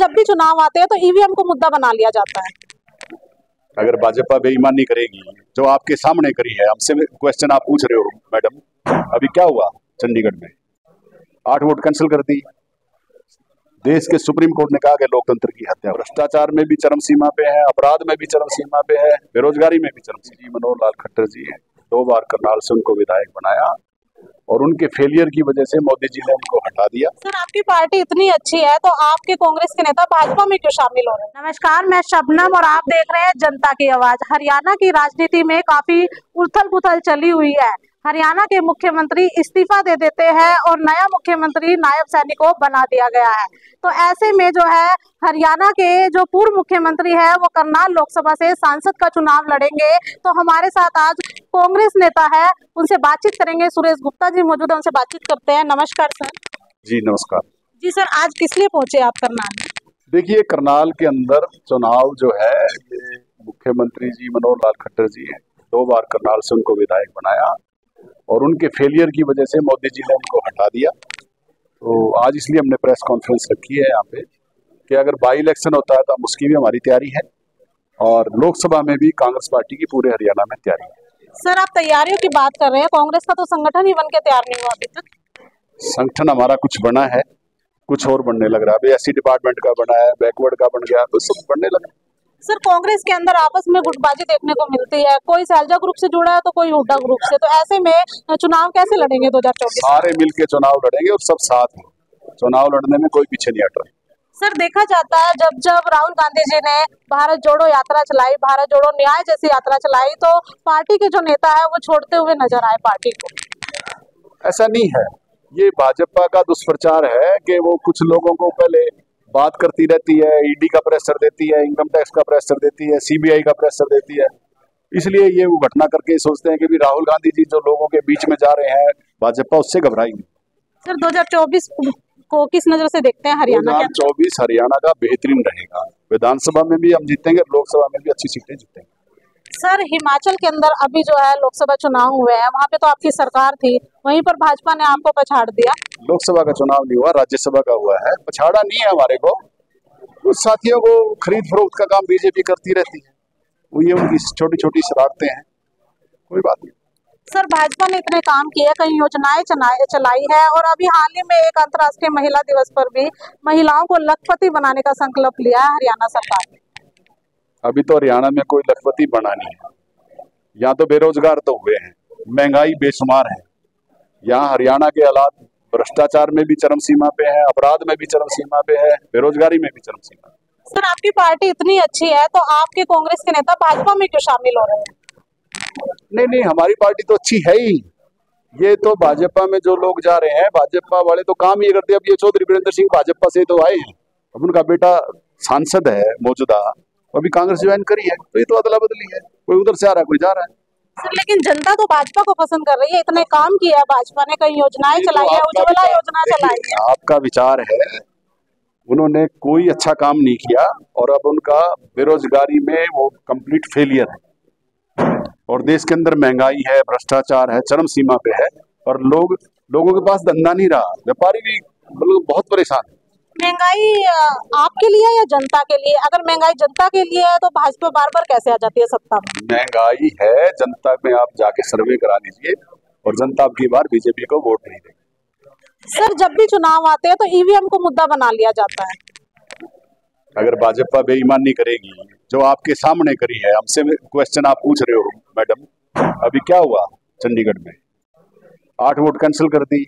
जब भी चुनाव आते हैं तो ईवीएम को मुद्दा बना लिया जाता है। अगर भाजपा बेईमानी करेगी जो आपके सामने करी है, हमसे क्वेश्चन आप पूछ रहे हो मैडम, अभी क्या हुआ चंडीगढ़ में 8 वोट कैंसिल कर दी। देश के सुप्रीम कोर्ट ने कहा कि लोकतंत्र की हत्या, भ्रष्टाचार में भी चरम सीमा पे है, अपराध में भी चरम सीमा पे है, बेरोजगारी में भी चरम सीमा। जी मनोहर लाल खट्टर जी हैं, 2 बार करनाल से उनको विधायक बनाया और उनके फेलियर की वजह से मोदी जी ने उनको हटा दिया। सर आपकी पार्टी इतनी अच्छी है तो आपके कांग्रेस के नेता भाजपा में क्यों शामिल हो रहे हैं? नमस्कार, मैं शबनम और आप देख रहे हैं जनता की आवाज। हरियाणा की राजनीति में काफी उथल पुथल चली हुई है। हरियाणा के मुख्यमंत्री इस्तीफा दे देते हैं और नया मुख्यमंत्री नायब सैनिक को बना दिया गया है। तो ऐसे में जो है हरियाणा के जो पूर्व मुख्यमंत्री है वो करनाल लोकसभा से सांसद का चुनाव लड़ेंगे। तो हमारे साथ आज कांग्रेस नेता है, उनसे बातचीत करेंगे। सुरेश गुप्ता जी मौजूद है, उनसे बातचीत करते हैं। नमस्कार सर। जी नमस्कार। जी सर, आज किस लिए पहुंचे आप करनाल में? देखिए, करनाल के अंदर चुनाव जो है, ये मुख्यमंत्री जी मनोहर लाल खट्टर जी हैं, 2 बार करनाल से उनको विधायक बनाया और उनके फेलियर की वजह से मोदी जी ने उनको हटा दिया। तो आज इसलिए हमने प्रेस कॉन्फ्रेंस रखी है यहाँ पे कि अगर बाई इलेक्शन होता है तो उसकी भी हमारी तैयारी है और लोकसभा में भी कांग्रेस पार्टी की पूरे हरियाणा में तैयारी है। सर आप तैयारियों की बात कर रहे हैं, कांग्रेस का तो संगठन ही बन के तैयार नहीं हुआ अभी तक। संगठन हमारा कुछ बना है, कुछ और बनने लग रहा है। एससी डिपार्टमेंट का बना है, बैकवर्ड का बन गया, तो सब बनने लगा। सर कांग्रेस के अंदर आपस में गुटबाजी देखने को मिलती है, कोई सैलजा ग्रुप से जुड़ा है तो कोई हुड्डा ग्रुप से। तो ऐसे में चुनाव कैसे लड़ेंगे 2024? सारे मिलके चुनाव लड़ेंगे और सब साथ हैं। चुनाव लड़ने में कोई पीछे नहीं हट रहा। सर देखा जाता है जब जब राहुल गांधी जी ने भारत जोड़ो यात्रा चलाई, भारत जोड़ो न्याय जैसी यात्रा चलाई, तो पार्टी के जो नेता है वो छोड़ते हुए नजर आए पार्टी को। ऐसा नहीं है, ये भाजपा का दुष्प्रचार है कि वो कुछ लोगों को पहले बात करती रहती है, ईडी का प्रेशर देती है, इनकम टैक्स का प्रेशर देती है, सीबीआई का प्रेशर देती है। इसलिए ये वो घटना करके सोचते हैं कि भी राहुल गांधी जी जो लोगों के बीच में जा रहे हैं, भाजपा उससे घबराएगी। सर 2024 को किस नजर से देखते हैं हरियाणा के? 2024 हरियाणा का बेहतरीन रहेगा। विधानसभा में भी हम जीतेंगे, लोकसभा में भी अच्छी सीटें जीतेंगे। सर हिमाचल के अंदर अभी जो है लोकसभा चुनाव हुए हैं, वहाँ पे तो आपकी सरकार थी, वहीं पर भाजपा ने आपको पछाड़ दिया। लोकसभा का चुनाव नहीं हुआ, राज्यसभा का हुआ है। पछाड़ा नहीं है हमारे को, कुछ साथियों को खरीद फरोख्त का काम बीजेपी करती रहती है, वो ये उनकी छोटी छोटी शरारतें हैं, कोई बात नहीं। सर भाजपा ने इतने काम किए, कई योजनाएं चलाई है और अभी हाल ही में एक अंतर्राष्ट्रीय महिला दिवस पर भी महिलाओं को लखपति बनाने का संकल्प लिया है हरियाणा सरकार ने। अभी तो हरियाणा में कोई लखपति बना नहीं है, यहाँ तो बेरोजगार तो हुए हैं, महंगाई बेशुमार है। यहाँ हरियाणा के हालात भ्रष्टाचार में भी चरम सीमा पे है, अपराध में भी चरम सीमा पे है, बेरोजगारी में भी चरम सीमा पे। सर आपकी पार्टी इतनी अच्छी है तो आपके कांग्रेस के नेता भाजपा में क्यों शामिल हो रहे हैं? नहीं, हमारी पार्टी तो अच्छी है ही। ये तो भाजपा में जो लोग जा रहे हैं, भाजपा वाले तो काम ये करते हैं। अब ये चौधरी वीरेंद्र सिंह भाजपा से तो आए हैं, अब उनका बेटा सांसद है मौजूदा, अभी कांग्रेस ज्वाइन करी है, तो ये तो अदला बदली है, कोई उधर से आ रहा है, कोई जा रहा है। सर लेकिन जनता तो भाजपा को पसंद कर रही है, इतने काम किया है भाजपा ने, कई योजनाएं चलाई है, उज्ज्वला योजना चलाई है। आपका विचार है, उन्होंने कोई अच्छा काम नहीं किया और अब उनका बेरोजगारी में वो कंप्लीट फेलियर है और देश के अंदर महंगाई है, भ्रष्टाचार है, चरम सीमा पे है और लोगों के पास धंधा नहीं रहा, व्यापारी भी बहुत परेशान है। महंगाई आपके लिए या जनता के लिए? अगर महंगाई जनता के लिए है तो भाजपा बार बार कैसे आ जाती है सत्ता में? महंगाई है जनता में, आप जाके सर्वे करा लीजिए और जनता अब की बार बीजेपी को वोट नहीं देगी। सर जब भी चुनाव आते हैं तो ईवीएम को मुद्दा बना लिया जाता है। अगर भाजपा बेईमानी करेगी जो आपके सामने करी है, हमसे क्वेश्चन आप पूछ रहे हो मैडम, अभी क्या हुआ चंडीगढ़ में 8 वोट कैंसिल कर दी।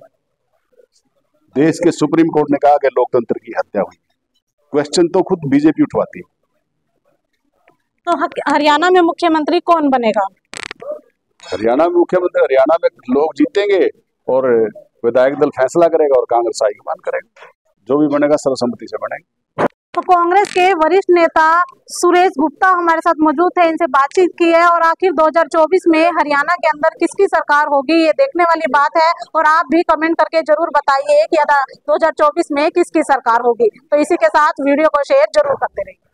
देश के सुप्रीम कोर्ट ने कहा कि लोकतंत्र की हत्या हुई। क्वेश्चन तो खुद बीजेपी उठवाती है। तो हरियाणा में मुख्यमंत्री कौन बनेगा? हरियाणा में मुख्यमंत्री, हरियाणा में लोग जीतेंगे और विधायक दल फैसला करेगा और कांग्रेस हाईकमान करेगा, जो भी बनेगा सर्वसम्मति से बनेगा। तो कांग्रेस के वरिष्ठ नेता सुरेश गुप्ता हमारे साथ मौजूद थे, इनसे बातचीत की है और आखिर 2024 में हरियाणा के अंदर किसकी सरकार होगी ये देखने वाली बात है। और आप भी कमेंट करके जरूर बताइए कि 2024 में किसकी सरकार होगी। तो इसी के साथ वीडियो को शेयर जरूर करते रहिए।